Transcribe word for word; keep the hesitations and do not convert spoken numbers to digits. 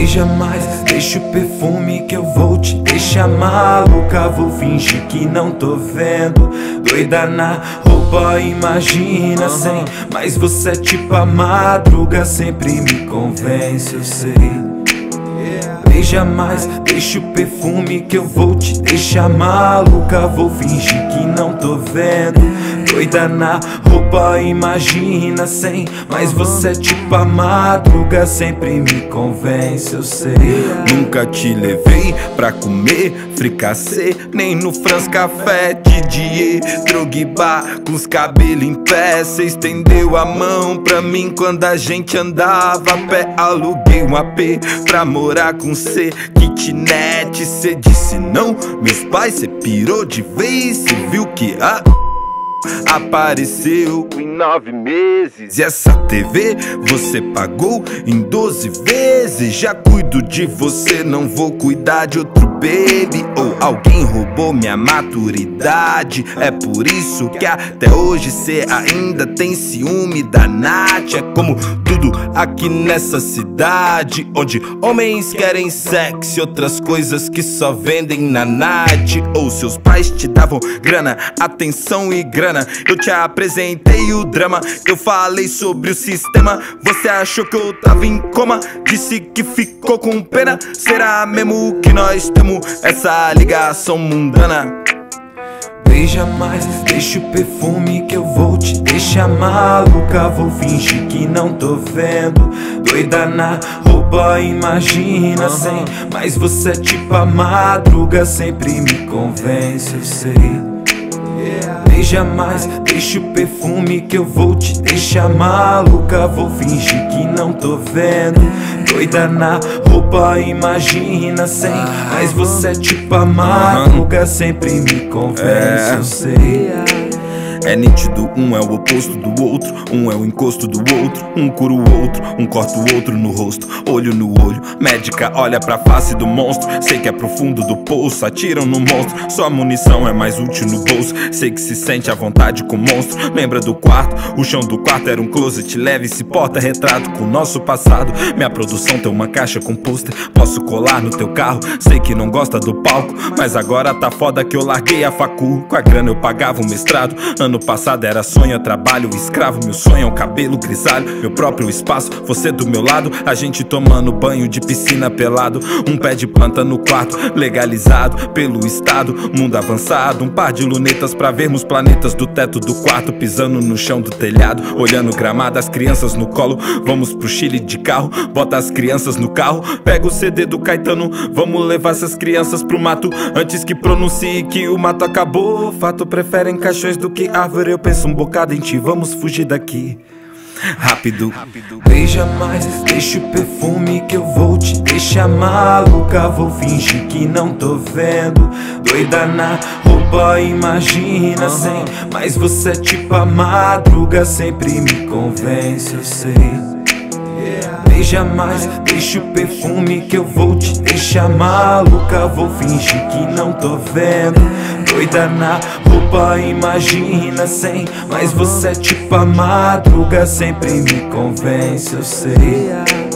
Beija mais, deixa o perfume que eu vou te deixar maluca. Vou fingir que não tô vendo, doida na roupa, imagina sem. Mas você é tipo a madruga, sempre me convence, eu sei. Beija mais, deixa o perfume que eu vou te deixar maluca. Vou fingir que não tô vendo, doida na roupa, imagina sem. Mas você é tipo a madruga, sempre me convence, eu sei. Nunca te levei pra comer fricassê, nem no France Café, Didier, Drogba, com os cabelos em pé. Cê estendeu a mão pra mim quando a gente andava a pé. Aluguei um A P pra morar com cê, kitnet. Cê disse não, meus pais, cê pirou de vez. Cê viu que a apareceu em nove meses. E essa T V você pagou em doze vezes. Já cuido de você, não vou cuidar de outro baby. Ou alguém roubou minha maturidade. É por isso que até hoje cê ainda tem ciúme da Nath. É como tudo aqui nessa cidade, onde homens querem sexo e outras coisas que só vendem na Nath. Ou seus pais te davam grana, atenção e grana. Eu te apresentei o drama, eu falei sobre o sistema. Você achou que eu tava em coma, disse que ficou com pena. Será mesmo que nós temos essa ligação mundana? Beija mais, deixa o perfume que eu vou te deixar maluca. Vou fingir que não tô vendo, doida na roupa, imagina sem. Mas você é tipo a madruga, sempre me convence, eu sei. Beija mais, deixa o perfume que eu vou te deixar maluca. Vou fingir que não tô vendo, doida na roupa, imagina sem. Mas você é tipo a madruga, sempre me convence, eu sei. É nítido, um é o oposto do outro, um é o encosto do outro. Um cura o outro, um corta o outro no rosto, olho no olho. Médica olha pra face do monstro, sei que é profundo do poço. Atiram no monstro, sua munição é mais útil no bolso. Sei que se sente à vontade com o monstro. Lembra do quarto? O chão do quarto era um closet leve, se porta-retrato com o nosso passado. Minha produção tem uma caixa com pôster, posso colar no teu carro. Sei que não gosta do palco, mas agora tá foda que eu larguei a facu. Com a grana eu pagava o mestrado. Ano passado era sonho, trabalho, escravo. Meu sonho é um cabelo grisalho, meu próprio espaço, você do meu lado. A gente tomando banho de piscina pelado. Um pé de planta no quarto, legalizado pelo estado. Mundo avançado, um par de lunetas pra vermos planetas do teto do quarto. Pisando no chão do telhado, olhando gramado, as crianças no colo. Vamos pro Chile de carro, bota as crianças no carro. Pega o C D do Caetano, vamos levar essas crianças pro mato. Antes que pronuncie que o mato acabou. Fato, preferem caixões do que árvore. Eu penso um bocado em ti, vamos fugir daqui rápido. Beija mais, deixa o perfume que eu vou te deixar maluca. Vou fingir que não tô vendo, doida na roupa, imagina sem. Mas você é tipo a madruga, sempre me convence, eu sei. Beija mais, deixa o perfume que eu vou te deixar maluca. Vou fingir que não tô vendo, doida na roupa, imagina sem. Mas você é tipo a madruga, sempre me convence, eu sei.